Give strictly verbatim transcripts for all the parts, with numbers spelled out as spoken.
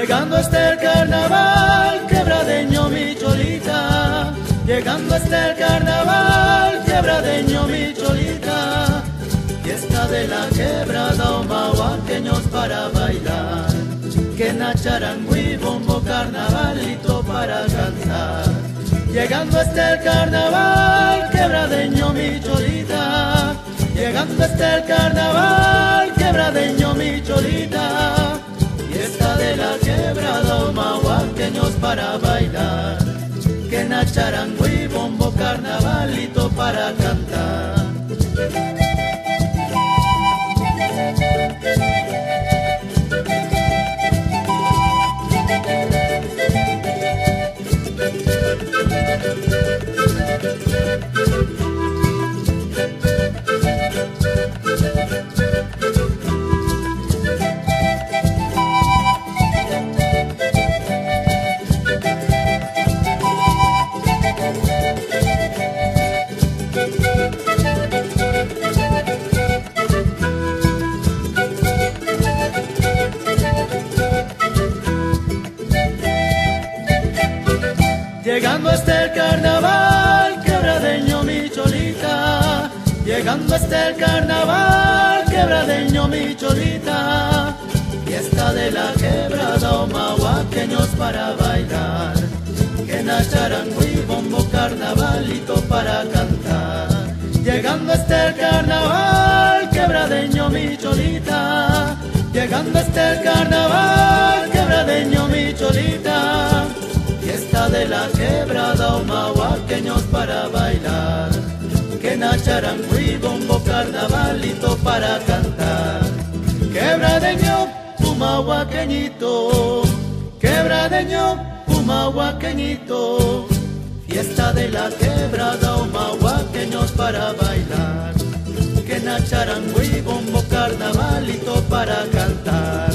Llegando hasta el carnaval, quebradeño mi cholita. Llegando hasta el carnaval, quebradeño mi cholita. Fiesta de la quebrada, humahuaqueños para bailar. Que nacharango y bombo, carnavalito para cantar. Llegando hasta el carnaval, quebradeño mi cholita. Llegando hasta el carnaval, quebradeño mi cholita. Fiesta de la quebrada, humahuaqueños para bailar. Que nacharango y bombo, carnavalito para cantar. Llegando hasta el carnaval, quebradeño mi cholita. Llegando hasta el carnaval, quebradeño mi cholita. Fiesta de la quebrada, humahuaqueños para bailar. Que nacharango y bombo, carnavalito para cantar. Llegando hasta el carnaval, quebradeño mi cholita. Llegando hasta el carnaval, quebradeño mi cholita. Fiesta de la quebrada, humahuaqueños para bailar. Que nacharango y bombo, carnavalito para cantar. Quebradeño, humahuaqueñito. Quebradeño, humahuaqueñito. Fiesta de la quebrada, humahuaqueños para bailar. Que nacharango y bombo, carnavalito para cantar.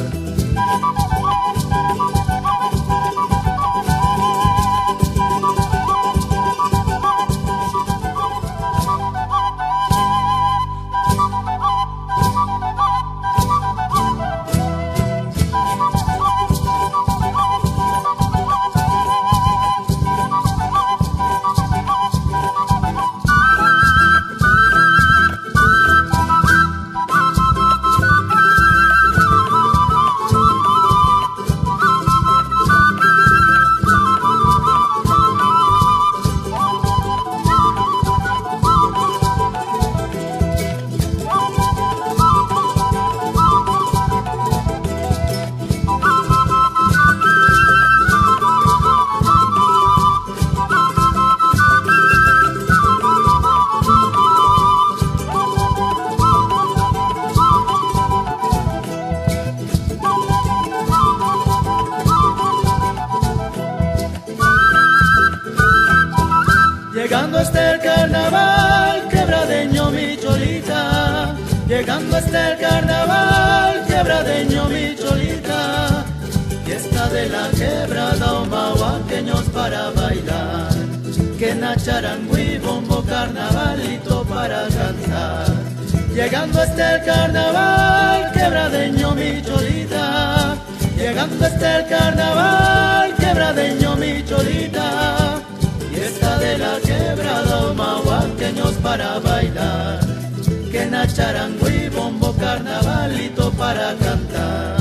Llegando hasta el carnaval, quebradeño mi cholita. Llegando hasta el carnaval, quebradeño mi cholita. Fiesta de la quebrada, humahuaqueños para bailar. Que nacharango y bombo, carnavalito para cantar. Llegando hasta el carnaval, quebradeño mi cholita. Llegando hasta el carnaval, quebradeño mi cholita. Fiesta de la quebrada, humahuaqueños para bailar. Que nacharango y bombo, carnavalito para cantar.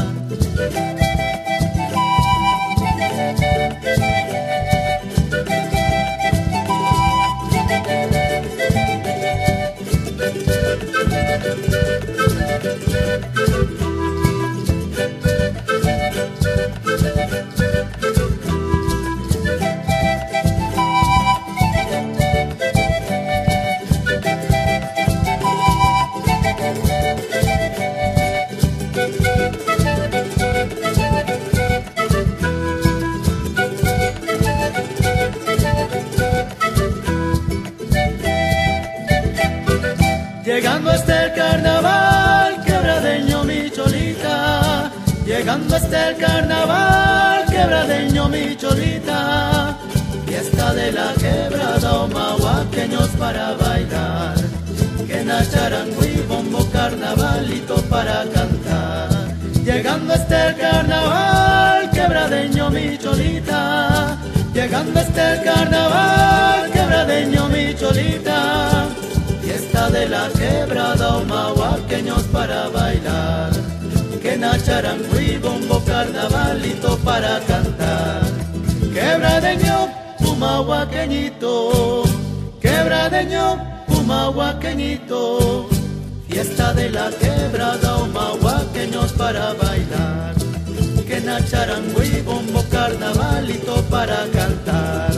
Llegando hasta el carnaval, quebradeño mi cholita. Llegando hasta el carnaval, quebradeño mi cholita. Fiesta de la quebrada, humahuaqueños para bailar. Que nacharango y bombo, carnavalito para cantar. Llegando hasta el carnaval, quebradeño mi cholita, llegando está el carnaval quebradeño mi cholita, fiesta de la quebrada humahuaqueños para bailar, que nacharango y bombo carnavalito para cantar, quebradeño humahuaqueñito, quebradeño humahuaqueñito, fiesta de la quebrada humahuaqueños para bailar, que nacharango y bombo carnavalito para cantar.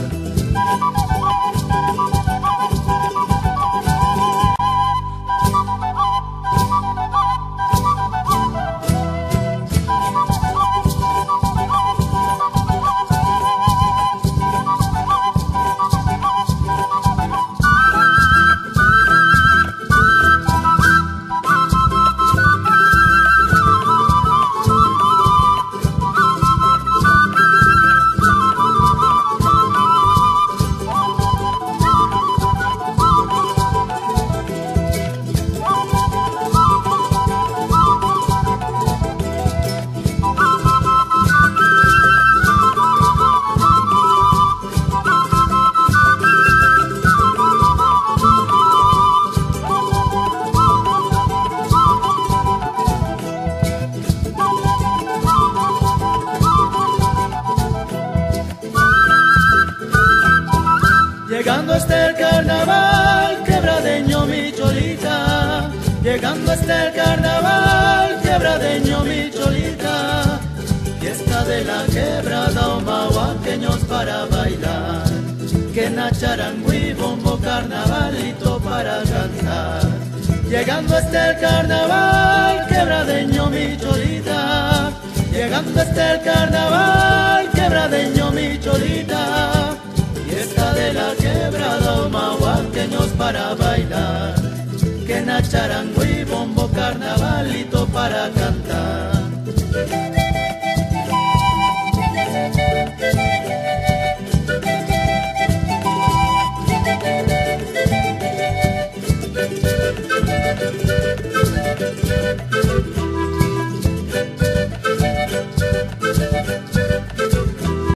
Llegando está el carnaval quebradeño mi cholita, llegando está el carnaval quebradeño mi cholita, fiesta de la quebrada humahuaqueños para bailar, que nacharango y bombo carnavalito para cantar. Llegando está el carnaval quebradeño mi cholita, llegando está el carnaval quebradeño mi cholita, fiesta de la quebrada humahuaqueños para bailar, que nacharango y bombo carnavalito para cantar. Thank you.